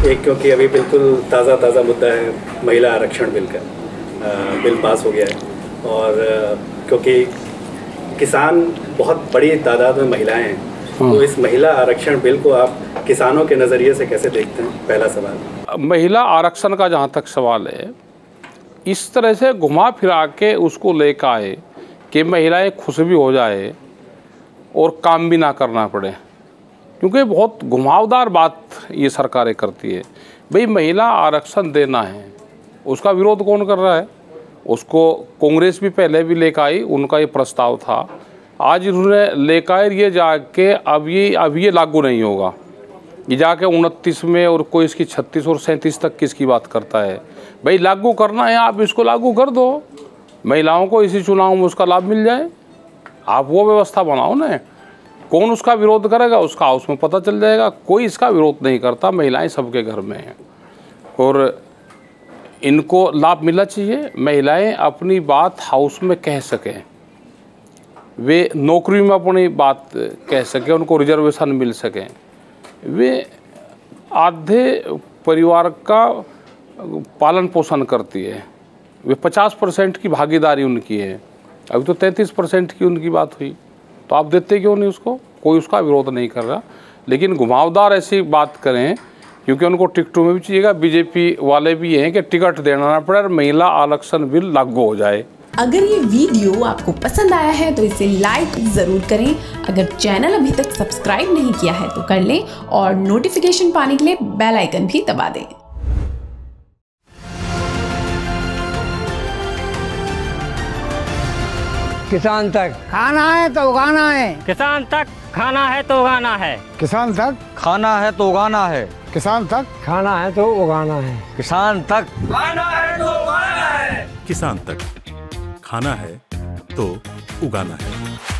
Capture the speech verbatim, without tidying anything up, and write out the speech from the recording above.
एक क्योंकि अभी बिल्कुल ताज़ा ताज़ा मुद्दा है महिला आरक्षण बिल का, आ, बिल पास हो गया है और आ, क्योंकि किसान बहुत बड़ी तादाद में महिलाएं हैं, तो इस महिला आरक्षण बिल को आप किसानों के नज़रिए से कैसे देखते हैं? पहला सवाल। महिला आरक्षण का जहाँ तक सवाल है, इस तरह से घुमा फिरा के उसको लेकर आए कि महिलाएं खुश भी हो जाए और काम भी ना करना पड़े, क्योंकि बहुत घुमावदार बात ये सरकारें करती है। भाई महिला आरक्षण देना है, उसका विरोध कौन कर रहा है? उसको कांग्रेस भी पहले भी लेकर आई, उनका ये प्रस्ताव था। आज उन्होंने लेकर ये जाके अब ये अब ये लागू नहीं होगा, ये जाके उनतीस में और कोई इसकी छत्तीस और सैंतीस तक किसकी बात करता है? भाई लागू करना है, आप इसको लागू कर दो, महिलाओं को इसी चुनाव में उसका लाभ मिल जाए। आप वो व्यवस्था बनाओ ना। कौन उसका विरोध करेगा? उसका हाउस में पता चल जाएगा। कोई इसका विरोध नहीं करता, महिलाएं सबके घर में हैं और इनको लाभ मिलना चाहिए। महिलाएं अपनी बात हाउस में कह सकें, वे नौकरी में अपनी बात कह सकें, उनको रिजर्वेशन मिल सकें। वे आधे परिवार का पालन पोषण करती है, वे पचास परसेंट की भागीदारी उनकी है। अभी तो तैंतीस परसेंट की उनकी बात हुई, तो आप देते क्यों नहीं उसको? कोई उसका विरोध नहीं कर रहा, लेकिन घुमावदार ऐसी बात करें क्योंकि उनको टिकटों में भी चाहिएगा। बीजेपी वाले भी हैं कि टिकट देना ना पड़े और महिला आरक्षण बिल लागू हो जाए। अगर ये वीडियो आपको पसंद आया है तो इसे लाइक जरूर करें। अगर चैनल अभी तक सब्सक्राइब नहीं किया है तो कर लें और नोटिफिकेशन पाने के लिए बेल आइकन भी दबा दें। किसान तक खाना है तो उगाना है, किसान तक खाना है तो उगाना है, किसान तक खाना है तो उगाना है, किसान तक खाना है तो उगाना है, किसान तक खाना है तो उगाना है, किसान तक खाना है तो उगाना है।